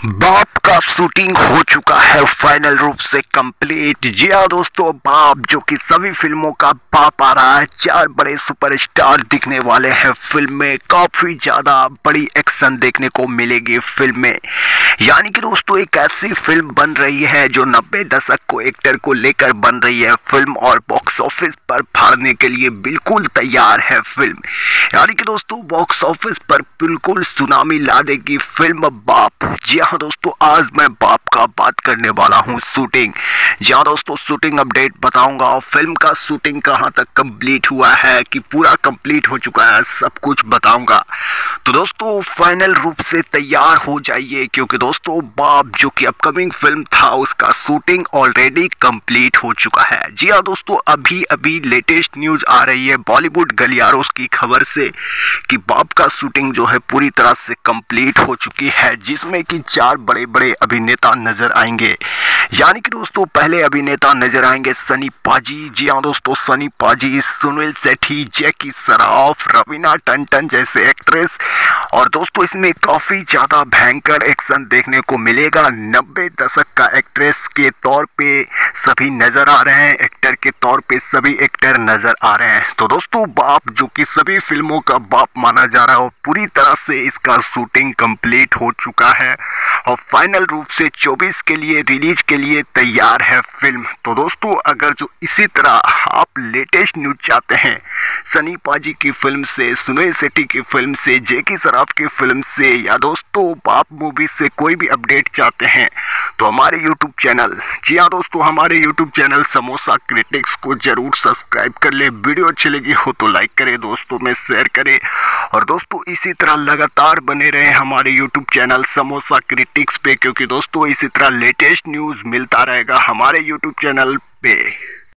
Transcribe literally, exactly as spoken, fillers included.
बाप का शूटिंग हो चुका है फाइनल रूप से कंप्लीट। जी हाँ दोस्तों, बाप जो कि सभी फिल्मों का बाप आ रहा है। चार बड़े सुपरस्टार दिखने वाले हैं फिल्म में। काफी ज्यादा बड़ी एक्शन देखने को मिलेगी फिल्म में। यानी कि दोस्तों एक ऐसी फिल्म बन रही है जो नब्बे दशक को एक्टर को लेकर बन रही है फिल्म, और बॉक्स ऑफिस पर फाड़ने के लिए बिल्कुल तैयार है फिल्म। यानी कि दोस्तों बॉक्स ऑफिस पर बिल्कुल सुनामी ला देगी फिल्म बाप। जी हाँ दोस्तों, आज मैं बाप का बात करने वाला हूँ शूटिंग। जी हाँ दोस्तों, शूटिंग अपडेट बताऊंगा। फिल्म का शूटिंग कहाँ तक कंप्लीट हुआ है, कि पूरा कंप्लीट हो चुका है, सब कुछ बताऊंगा। तो दोस्तों फाइनल रूप से तैयार हो जाइए, क्योंकि दोस्तों बाप जो कि अपकमिंग फिल्म था उसका शूटिंग ऑलरेडी कंप्लीट हो चुका है। जी हाँ दोस्तों, अभी अभी लेटेस्ट न्यूज आ रही है बॉलीवुड गलियारों की खबर से कि बाप का शूटिंग जो है पूरी तरह से कंप्लीट हो चुकी है, जिसमें कि चार बड़े बड़े अभिनेता नजर आएंगे। यानी कि दोस्तों पहले अभिनेता नजर आएंगे सनी पाजी। जी हाँ दोस्तों, सनी पाजी, सुनील सेठी, जैकी श्रॉफ, रवीना टंडन जैसे एक्ट्रेस। और दोस्तों इसमें काफी ज्यादा भयंकर एक्शन देखने को मिलेगा। नब्बे दशक का एक्ट्रेस के तौर पे सभी नजर आ रहे हैं, एक्टर के तौर पे सभी एक्टर नजर आ रहे हैं। तो दोस्तों बाप जो कि सभी फिल्मों का बाप माना जा रहा है, पूरी तरह से इसका शूटिंग कंप्लीट हो चुका है और फाइनल रूप से चौबीस के लिए रिलीज के लिए तैयार है फिल्म। तो दोस्तों अगर जो इसी तरह आप लेटेस्ट न्यूज चाहते हैं सनी पाजी की फिल्म से, सुनील शेट्टी की फिल्म से, जैकी श्रॉफ की फिल्म से, या दोस्तों बाप मूवी से कोई भी अपडेट चाहते हैं, तो हमारे यूट्यूब चैनल, जी हाँ दोस्तों हमारे यूट्यूब चैनल समोसा क्रिटिक्स को जरूर सब्सक्राइब कर ले। वीडियो अच्छी लगी हो तो लाइक करें, दोस्तों में शेयर करें, और दोस्तों इसी तरह लगातार बने रहे हमारे यूट्यूब चैनल समोसा क्रिटिक्स पे, क्योंकि दोस्तों इसी तरह लेटेस्ट न्यूज़ मिलता रहेगा हमारे यूट्यूब चैनल पे।